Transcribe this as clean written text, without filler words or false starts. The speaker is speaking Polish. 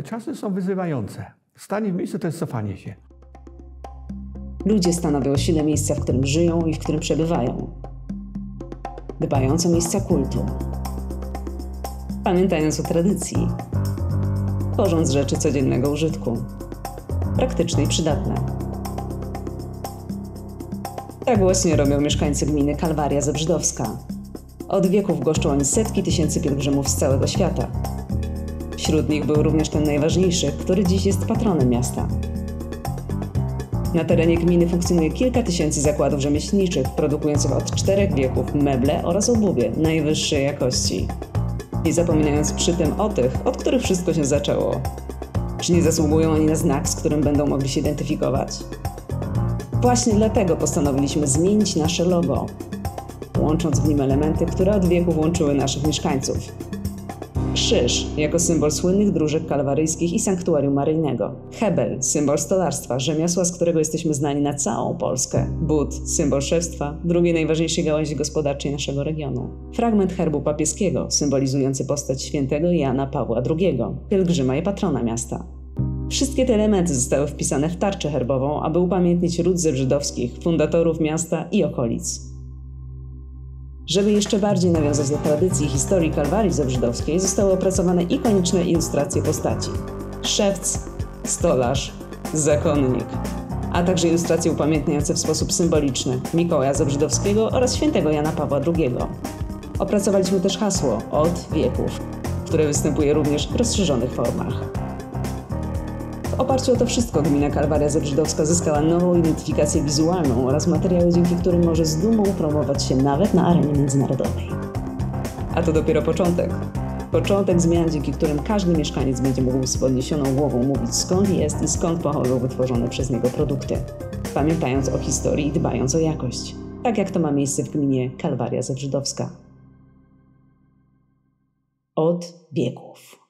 Czasy są wyzywające. Stanie w miejscu to jest cofanie się. Ludzie stanowią o sile miejsca, w którym żyją i w którym przebywają. Dbając o miejsca kultu. Pamiętając o tradycji. Tworząc rzeczy codziennego użytku. Praktyczne i przydatne. Tak właśnie robią mieszkańcy gminy Kalwaria Zebrzydowska. Od wieków goszczą oni setki tysięcy pielgrzymów z całego świata. Wśród nich był również ten najważniejszy, który dziś jest patronem miasta. Na terenie gminy funkcjonuje kilka tysięcy zakładów rzemieślniczych, produkujących od 4 wieków meble oraz obuwie najwyższej jakości. Nie zapominając przy tym o tych, od których wszystko się zaczęło. Czy nie zasługują oni na znak, z którym będą mogli się identyfikować? Właśnie dlatego postanowiliśmy zmienić nasze logo, łącząc w nim elementy, które od wieków łączyły naszych mieszkańców. Krzyż jako symbol słynnych dróżek kalwaryjskich i sanktuarium maryjnego. Hebel, symbol stolarstwa, rzemiosła, z którego jesteśmy znani na całą Polskę. But, symbol szewstwa, drugiej najważniejszej gałęzi gospodarczej naszego regionu. Fragment herbu papieskiego, symbolizujący postać świętego Jana Pawła II, pielgrzyma i patrona miasta. Wszystkie te elementy zostały wpisane w tarczę herbową, aby upamiętnić ród zebrzydowskich, fundatorów miasta i okolic. Żeby jeszcze bardziej nawiązać do tradycji i historii Kalwarii Zebrzydowskiej, zostały opracowane ikoniczne ilustracje postaci. Szewc, stolarz, zakonnik, a także ilustracje upamiętniające w sposób symboliczny Mikołaja Zebrzydowskiego oraz świętego Jana Pawła II. Opracowaliśmy też hasło „Od wieków”, które występuje również w rozszerzonych formach. W oparciu o to wszystko gmina Kalwaria Zebrzydowska zyskała nową identyfikację wizualną oraz materiały, dzięki którym może z dumą promować się nawet na arenie międzynarodowej. A to dopiero początek. Początek zmian, dzięki którym każdy mieszkaniec będzie mógł z podniesioną głową mówić, skąd jest i skąd pochodzą wytworzone przez niego produkty, pamiętając o historii i dbając o jakość, tak jak to ma miejsce w gminie Kalwaria Zebrzydowska. Od wieków.